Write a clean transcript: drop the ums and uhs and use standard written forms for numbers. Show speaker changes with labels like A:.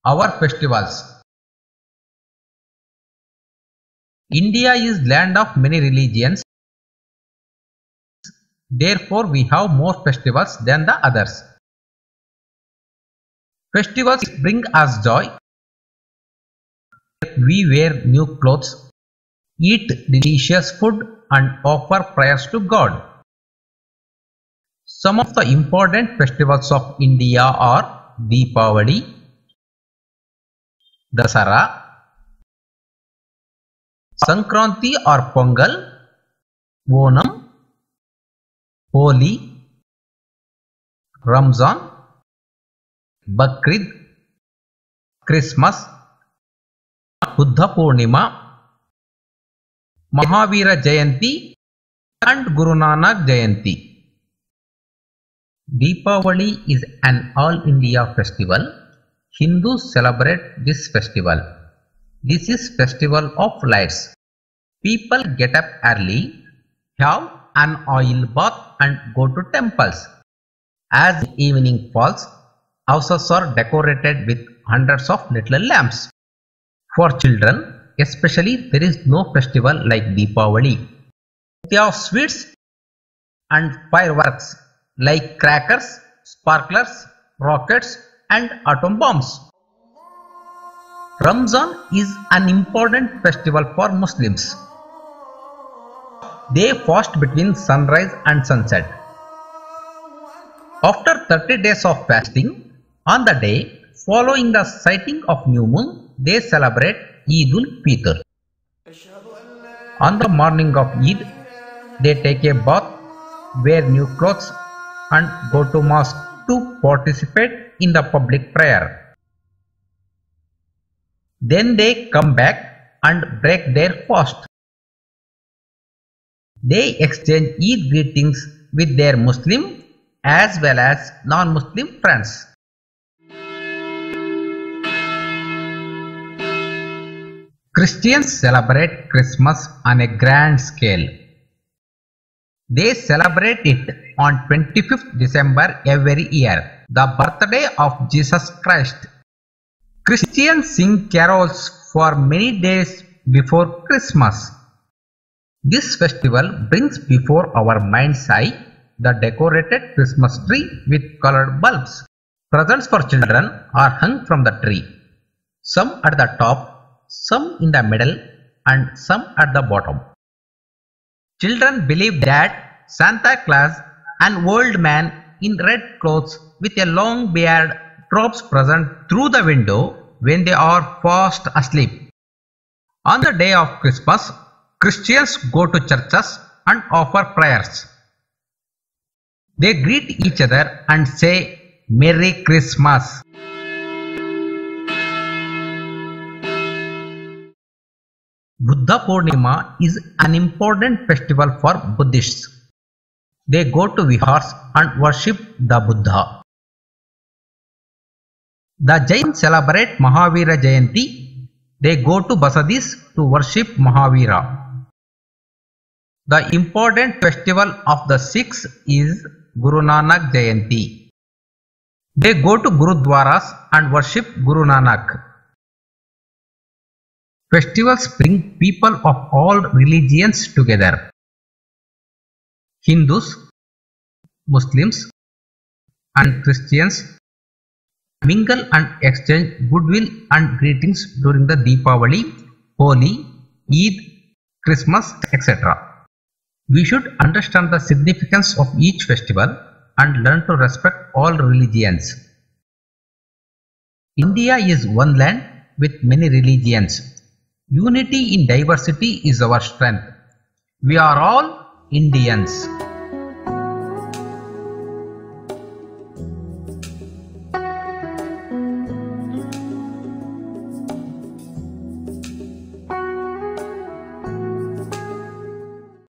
A: Our festivals. India is land of many religions. Therefore, we have more festivals than the others. Festivals bring us joy. We wear new clothes, eat delicious food, and offer prayers to God. Some of the important festivals of India are Deepavali, Dasara, Sankranti or Pongal, Onam, Holi, Ramzan, Bakrid, Christmas, Buddha Purnima, Mahavira Jayanti and Guru Nanak Jayanti. Deepavali is an all-India festival. Hindus celebrate this festival. This is festival of lights. People get up early, have an oil bath and go to temples. As evening falls, houses are decorated with hundreds of little lamps. For children, especially, there is no festival like Deepavali. They have sweets and fireworks like crackers, sparklers, rockets and atom bombs. Ramzan is an important festival for Muslims. They fast between sunrise and sunset. After 30 days of fasting, on the day following the sighting of new moon, they celebrate Eid ul-Fitr. On the morning of Eid, they take a bath, wear new clothes and go to mosque to participate in the public prayer. Then they come back and break their fast. They exchange Eid greetings with their Muslim as well as non-Muslim friends. Christians celebrate Christmas on a grand scale. They celebrate it on 25th December every year, the birthday of Jesus Christ. Christians sing carols for many days before Christmas. This festival brings before our mind's eye the decorated Christmas tree with colored bulbs. Presents for children are hung from the tree, some at the top, some in the middle and some at the bottom. Children believe that Santa Claus, an old man in red clothes with a long beard, drops presents through the window when they are fast asleep. On the day of Christmas, Christians go to churches and offer prayers. They greet each other and say Merry Christmas. Buddha Purnima is an important festival for Buddhists. They go to vihars and worship the Buddha. The Jains celebrate Mahavira Jayanti. They go to basadis to worship Mahavira. The important festival of the Sikhs is Guru Nanak Jayanti. They go to Gurudwaras and worship Guru Nanak. Festivals bring people of all religions together. Hindus, Muslims and Christians mingle and exchange goodwill and greetings during the Deepavali, Holi, Eid, Christmas, etc. We should understand the significance of each festival and learn to respect all religions. India is one land with many religions. Unity in diversity is our strength. We are all Indians.